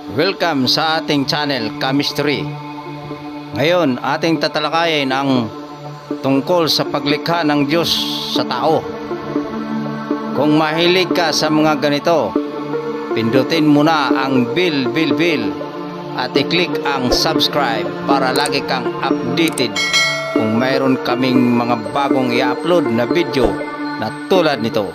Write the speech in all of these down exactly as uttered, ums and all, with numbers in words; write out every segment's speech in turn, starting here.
Welcome sa ating channel, Chemistry. Ngayon, ating tatalakayin ang tungkol sa paglikha ng Diyos sa tao. Kung mahilig ka sa mga ganito, pindutin mo na ang bell, bell, bell at i-click ang subscribe para lagi kang updated kung mayroon kaming mga bagong i-upload na video na tulad nito.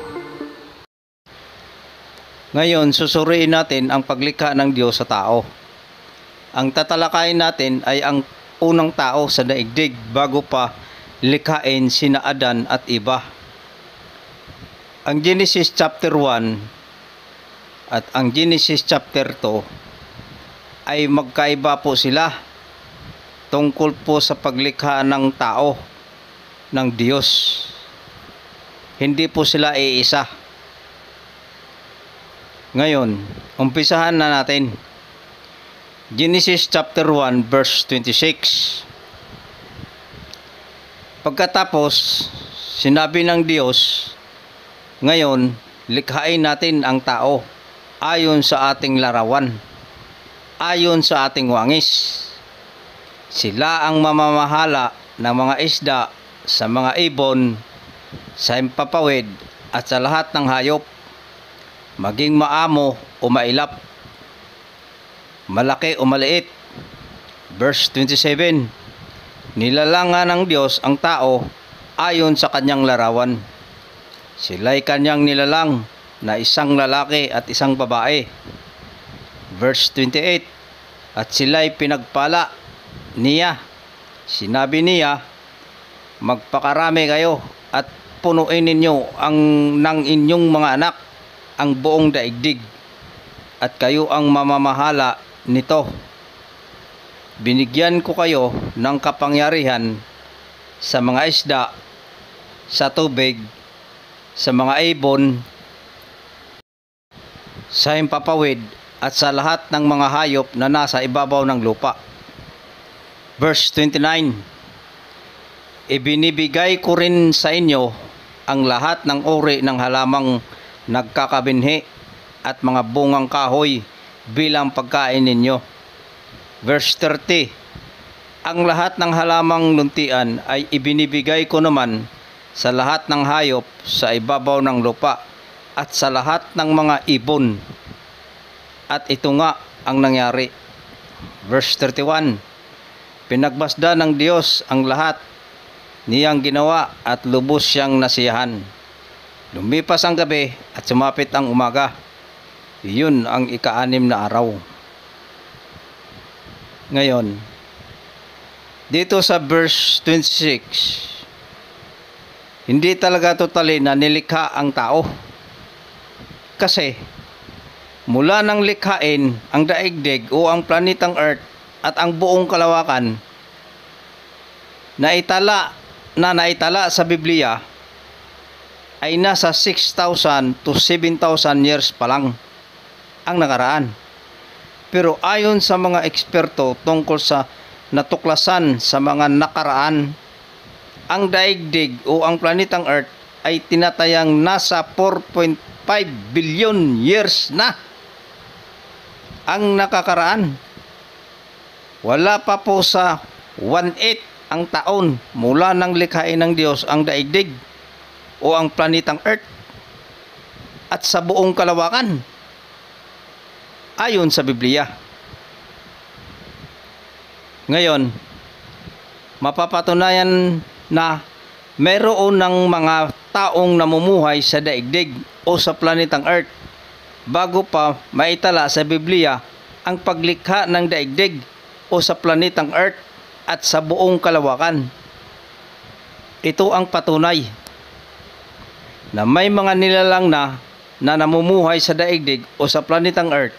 Ngayon, susuriin natin ang paglikha ng Diyos sa tao. Ang tatalakayin natin ay ang unang tao sa daigdig bago pa likhain sina Adan at Eva. Ang Genesis chapter one at ang Genesis chapter two ay magkaiba po sila tungkol po sa paglikha ng tao ng Diyos. Hindi po sila iisa. Ngayon, umpisahan na natin. Genesis chapter one verse twenty-six. Pagkatapos, sinabi ng Diyos, ngayon, likhain natin ang tao ayon sa ating larawan, ayon sa ating wangis. Sila ang mamamahala ng mga isda, sa mga ibon, sa himpapawid, at sa lahat ng hayop, maging maamo o mailap, malaki o maliit. Verse twenty-seven. Nilalangan ng Diyos ang tao ayon sa kanyang larawan. Sila'y kanyang nilalang na isang lalaki at isang babae. Verse twenty-eight. At sila'y pinagpala niya. Sinabi niya, magpakarami kayo at punuin ninyo ang ng inyong mga anak ang buong daigdig, at kayo ang mamamahala nito. Binigyan ko kayo ng kapangyarihan sa mga isda, sa tubig, sa mga ibon, sa himpapawid, at sa lahat ng mga hayop na nasa ibabaw ng lupa. Verse twenty-nine. Ibinibigay ko rin sa inyo ang lahat ng uri ng halamang nagkakabinhi at mga bungang kahoy bilang pagkain ninyo. Verse thirty. Ang lahat ng halamang luntian ay ibinibigay ko naman sa lahat ng hayop sa ibabaw ng lupa at sa lahat ng mga ibon. At ito nga ang nangyari. Verse thirty-one. Pinagbasda ng Diyos ang lahat niyang ginawa at lubos siyang nasiyahan. Lumipas ang gabi at sumapit ang umaga. Iyon ang ika-anim na araw. Ngayon, dito sa verse twenty-six, hindi talaga totally na nilikha ang tao. Kasi, mula nang likhain ang daigdig o ang planetang Earth at ang buong kalawakan, naitala na naitala sa Biblia, ay nasa six thousand to seven thousand years pa lang ang nakaraan. Pero ayon sa mga eksperto tungkol sa natuklasan sa mga nakaraan, ang daigdig o ang planetang Earth ay tinatayang nasa four point five billion years na ang nakakaraan. Wala pa po sa one eighth ang taon mula nang likhain ng Diyos ang daigdig o ang planetang Earth at sa buong kalawakan ayon sa Biblia. Ngayon, mapapatunayan na mayroon ng mga taong namumuhay sa daigdig o sa planetang Earth bago pa maitala sa Biblia ang paglikha ng daigdig o sa planetang Earth at sa buong kalawakan. Ito ang patunay na may mga nilalang na na namumuhay sa daigdig o sa planetang Earth.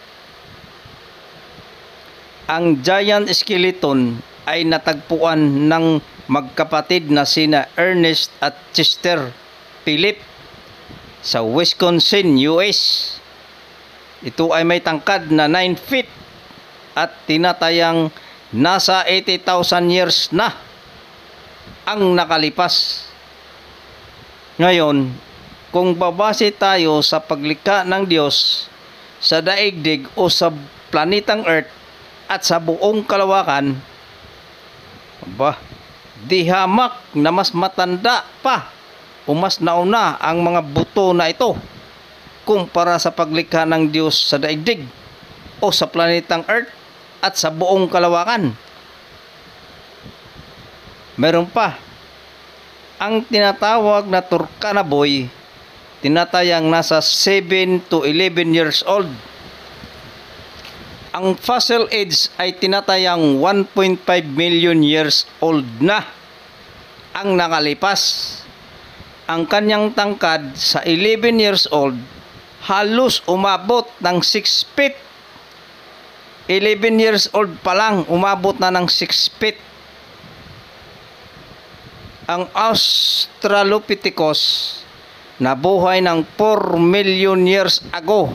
Ang giant skeleton ay natagpuan ng magkapatid na sina Ernest at Chester Philip sa Wisconsin, U S. Ito ay may tangkad na nine feet at tinatayang nasa eighty thousand years na ang nakalipas. Ngayon, kung babase tayo sa paglikha ng Diyos sa daigdig o sa planetang Earth at sa buong kalawakan, aba, di hamak na mas matanda pa o mas nauna ang mga buto na ito kumpara sa paglikha ng Diyos sa daigdig o sa planetang Earth at sa buong kalawakan. Meron pa, ang tinatawag na Turkana boy, tinatayang nasa seven to eleven years old. Ang fossil age ay tinatayang one point five million years old na ang nakalipas. Ang kanyang tangkad sa eleven years old halos umabot ng six feet. eleven years old pa lang umabot na ng six feet. Ang Australopithecus nabuhay ng four million years ago.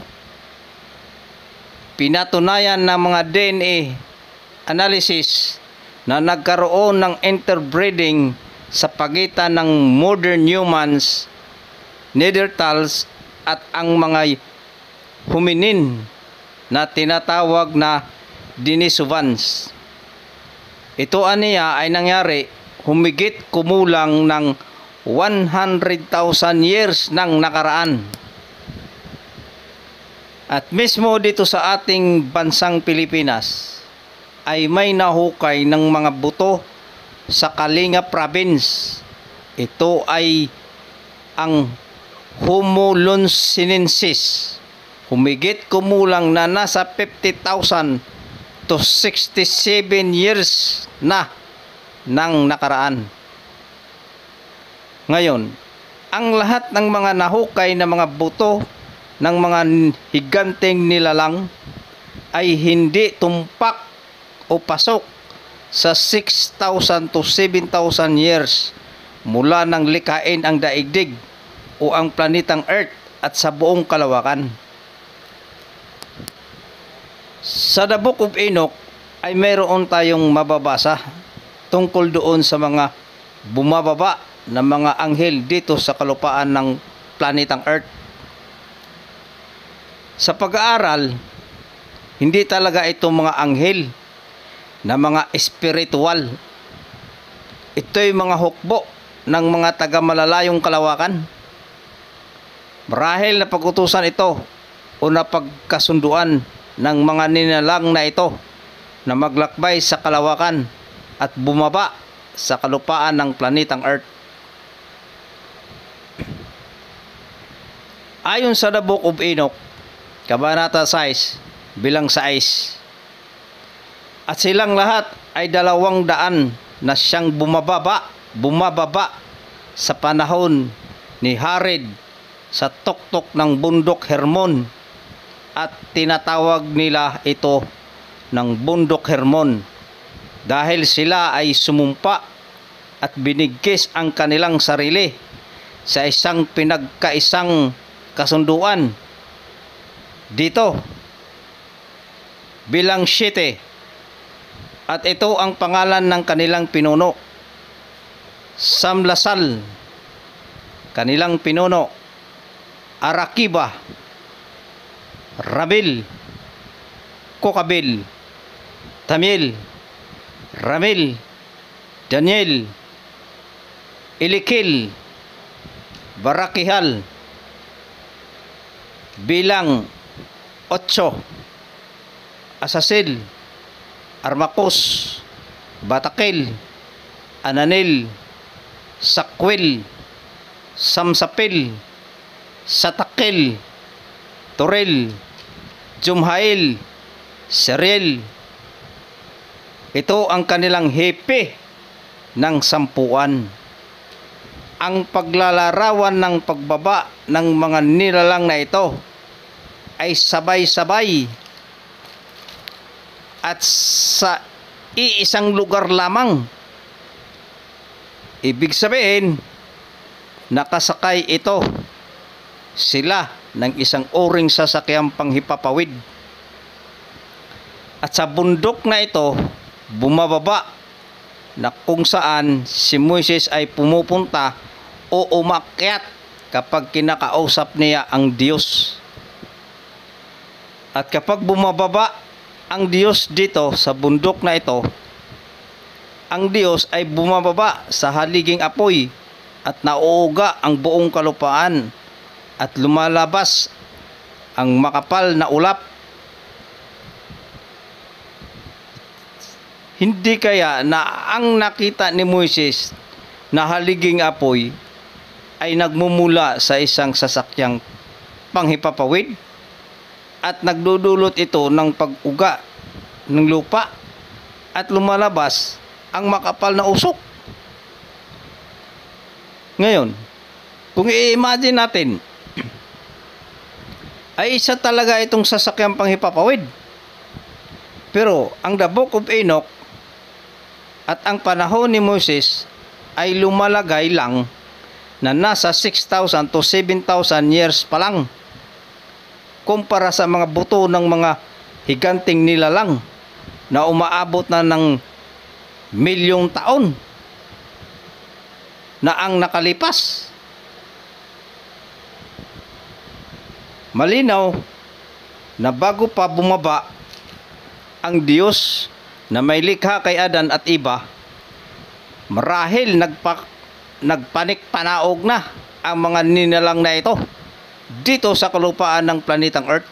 Pinatunayan ng mga D N A analysis na nagkaroon ng interbreeding sa pagitan ng modern humans, Neanderthals at ang mga hominin na tinatawag na Denisovans. Ito aniya ay nangyari humigit kumulang ng one hundred thousand years nang nakaraan. At mismo dito sa ating bansang Pilipinas ay may nahukay ng mga buto sa Kalinga Province. Ito ay ang Homo lonsinensis. Humigit kumulang na nasa fifty thousand to sixty-seven years na nang nakaraan. Ngayon, ang lahat ng mga nahukay na mga buto ng mga higanteng nilalang ay hindi tumpak o pasok sa six thousand to seven thousand years mula nang likhain ang daigdig o ang planetang Earth at sa buong kalawakan. Sa The Book of Enoch ay mayroon tayong mababasa tungkol doon sa mga bumababa na mga anghel dito sa kalupaan ng planetang Earth. Sa pag-aaral, hindi talaga ito mga anghel na mga espiritual. Ito'y mga hukbo ng mga taga-malalayong kalawakan. Marahil na pag-utusan ito o napagkasunduan ng mga ninalang na ito na maglakbay sa kalawakan at bumaba sa kalupaan ng planetang Earth. Ayon sa The Book of Enoch, Kabanata six, bilang sais. At silang lahat ay dalawang daan na siyang bumababa, bumababa sa panahon ni Hared sa tuktok ng bundok Hermon, at tinatawag nila ito ng bundok Hermon dahil sila ay sumumpa at binigkis ang kanilang sarili sa isang pinagkaisang kasunduan dito bilang Shite, at ito ang pangalan ng kanilang pinuno. Samlasal, kanilang pinuno. Arakiba, Rabil, Kokabil, Tamil, Ramil, Daniel, Ilikil, Barakihal, bilang Otso, Asasil, Armakos, Batakil, Ananil, Sakwil, Samsapil, Satakil, Toril, Jumhail, Seriel. Ito ang kanilang hepe ng sampuan. Ang paglalarawan ng pagbaba ng mga nilalang na ito ay sabay-sabay at sa iisang lugar lamang. Ibig sabihin, nakasakay ito sila ng isang uring sasakyang panghipapawid. At sa bundok na ito, bumababa na kung saan si Moises ay pumupunta o umakyat kapag kinakausap niya ang Diyos. At kapag bumababa ang Diyos dito sa bundok na ito, ang Diyos ay bumababa sa haliging apoy at nauuga ang buong kalupaan at lumalabas ang makapal na ulap. Hindi kaya na ang nakita ni Moises na haliging apoy ay nagmumula sa isang sasakyang panghipapawid at nagdudulot ito ng pag-uga ng lupa at lumalabas ang makapal na usok. Ngayon, kung i-imagine natin, ay isa talaga itong sasakyang panghipapawid. Pero ang the Book of Enoch at ang panahon ni Moses ay lumalagay lang na nasa six thousand to seven thousand years pa lang kumpara sa mga buto ng mga higanting nilalang na umaabot na ng milyong taon na ang nakalipas. Malinaw na bago pa bumaba ang Diyos na may likha kay Adan at Eva, marahil nagpa, nagpanik-panaog na ang mga ninalang na ito dito sa kalupaan ng planetang Earth.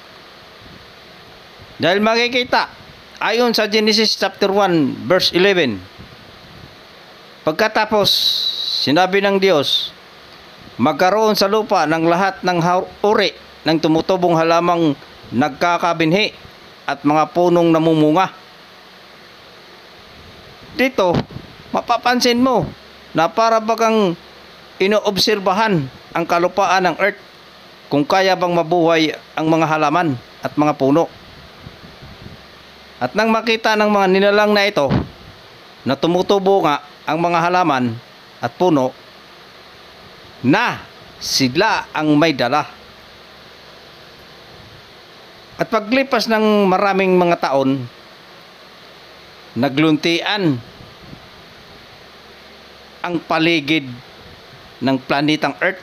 Dahil makikita, ayon sa Genesis chapter one verse eleven, pagkatapos sinabi ng Diyos, magkaroon sa lupa ng lahat ng uri ng tumutubong halamang nagkakabinhi at mga punong namumunga. Dito, mapapansin mo na para bagang inoobserbahan ang kalupaan ng Earth kung kaya bang mabuhay ang mga halaman at mga puno. At nang makita ng mga nilalang na ito na tumutubo nga ang mga halaman at puno, na sila ang may dala. At paglipas ng maraming mga taon, nagluntian ang paligid ng planetang Earth.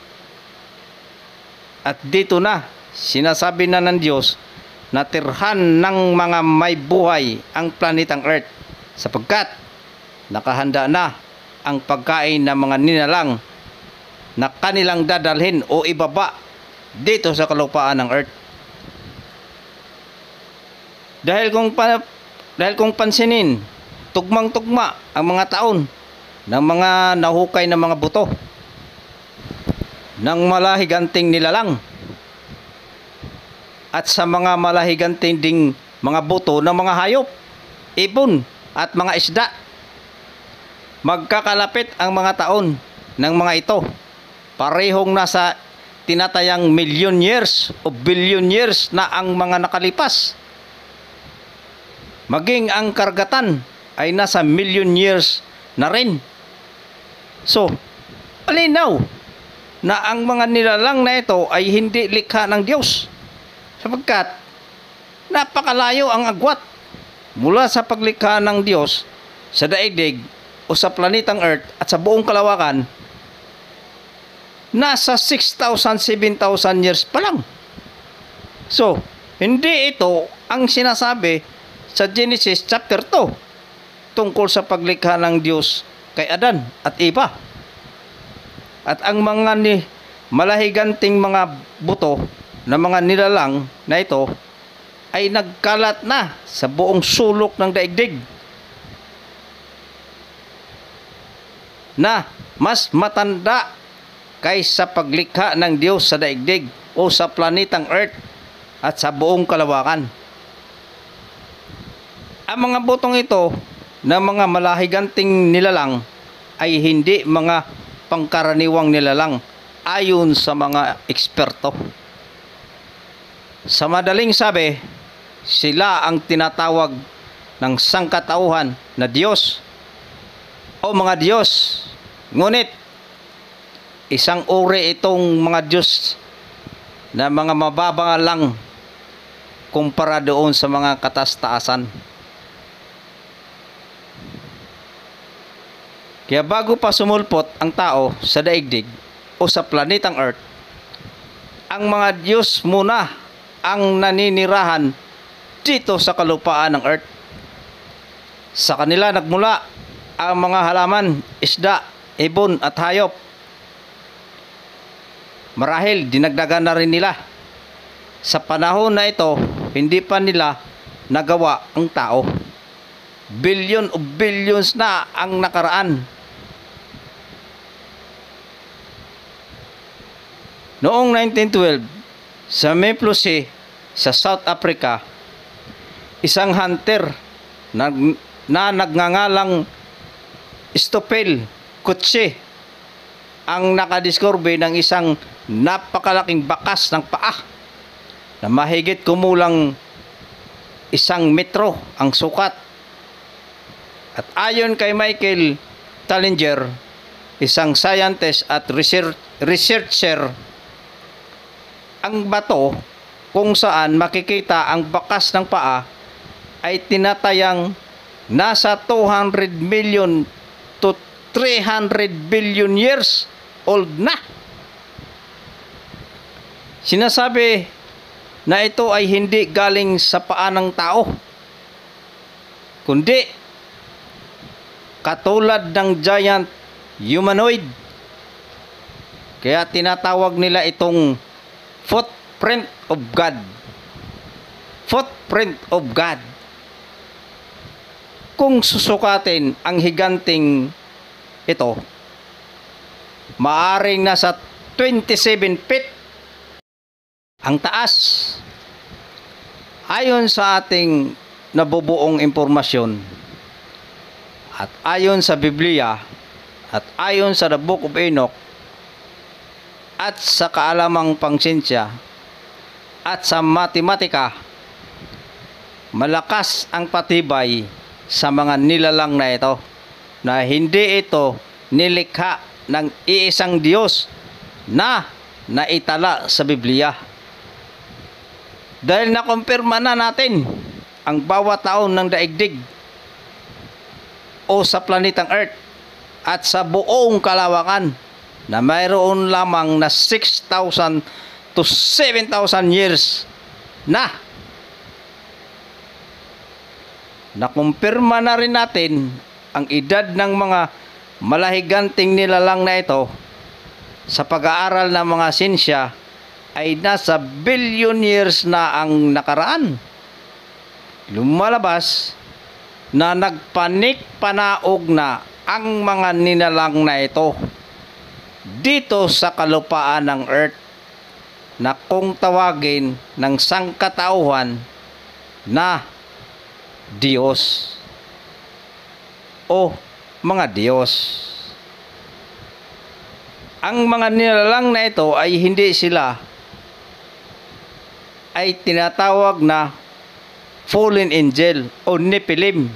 At dito na, sinasabi na ng Diyos na tirhan ng mga may buhay ang planetang Earth sapagkat nakahanda na ang pagkain ng mga ninalang na kanilang dadalhin o ibaba dito sa kalupaan ng Earth. Dahil kung pa, dahil kung pansinin, tugmang-tugma ang mga taon ng mga nahukay na mga buto ng malahiganting nilalang at sa mga malahiganting ding mga buto ng mga hayop, ibon at mga isda. Magkakalapit ang mga taon ng mga ito, parehong nasa tinatayang million years o billion years na ang mga nakalipas. Maging ang karagatan ay nasa million years na rin. So, malinaw na ang mga nilalang na ito ay hindi likha ng Diyos sapagkat napakalayo ang agwat mula sa paglikha ng Diyos sa daigdig o sa planetang Earth at sa buong kalawakan. Nasa six thousand, seven thousand years pa lang. So, hindi ito ang sinasabi sa Genesis chapter two tungkol sa paglikha ng Diyos kay Adan at Eva. At ang mga ni malahiganting mga buto na mga nilalang na ito ay nagkalat na sa buong sulok ng daigdig na mas matanda kaysa paglikha ng Diyos sa daigdig o sa planetang Earth at sa buong kalawakan. Ang mga butong ito na mga malahiganting nilalang ay hindi mga pangkaraniwang nilalang ayon sa mga eksperto. Sa madaling sabi, sila ang tinatawag ng sangkatauhan na Diyos o mga Diyos. Ngunit isang uri itong mga Diyos na mga mababa lang kumpara doon sa mga katastaasan. Kaya bago pa sumulpot ang tao sa daigdig o sa planetang Earth, ang mga Diyos muna ang naninirahan dito sa kalupaan ng earth. Sa kanila nagmula ang mga halaman, isda, ibon at hayop. Marahil dinagdagan na rin nila. Sa panahon na ito, hindi pa nila nagawa ang tao. Billion o billions na ang nakaraan. Noong nineteen twelve, sa Meplosi, sa South Africa, isang hunter na, na nagngangalang Stoffel Coetzee ang nakadiscover ng isang napakalaking bakas ng paa na mahigit kumulang isang metro ang sukat. At ayon kay Michael Tallinger, isang scientist at research, researcher, ang bato kung saan makikita ang bakas ng paa ay tinatayang nasa two hundred million to three hundred billion years old na. Sinasabi na ito ay hindi galing sa paa ng tao, kundi katulad ng giant humanoid. Kaya tinatawag nila itong footprint of God. Footprint of God. Kung susukatin ang higanting ito, maaring nasa twenty-seven feet ang taas. Ayon sa ating nabubuong impormasyon at ayon sa Biblia at ayon sa The Book of Enoch at sa kaalamang pangsinsya at sa matematika, malakas ang patibay sa mga nilalang na ito na hindi ito nilikha ng iisang Diyos na naitala sa Biblia. Dahil nakumpirma na natin ang bawat taon ng daigdig o sa planetang Earth at sa buong kalawakan na mayroon lamang na six thousand to seven thousand years na. Nakumpirma na rin natin ang edad ng mga malahiganting nilalang na ito sa pag-aaral ng mga sinsya ay nasa billion years na ang nakaraan. Lumalabas na nagpanik-panaog na ang mga nilalang na ito dito sa kalupaan ng Earth na kung tawagin ng sangkatauhan na Diyos o mga Diyos. Ang mga nilalang na ito ay hindi sila ay tinatawag na fallen angel o Nephilim.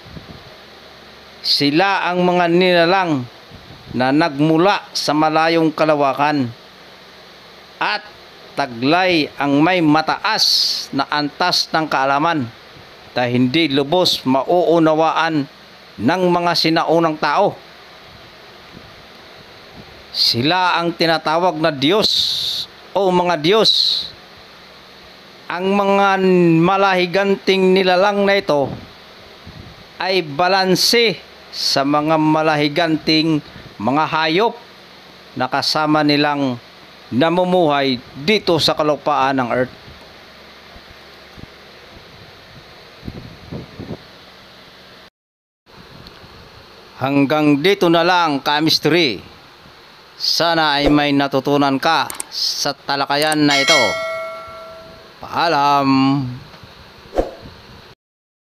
Sila ang mga nilalang na nagmula sa malayong kalawakan at taglay ang may mataas na antas ng kaalaman na hindi lubos mauunawaan ng mga sinaunang tao. Sila ang tinatawag na Diyos o mga Diyos. Ang mga malahiganting nilalang na ito ay balanse sa mga malahiganting mga hayop na kasama nilang namumuhay dito sa kalupaan ng Earth. Hanggang dito na lang, ka-mystery. Sana ay may natutunan ka sa talakayan na ito. Paalam.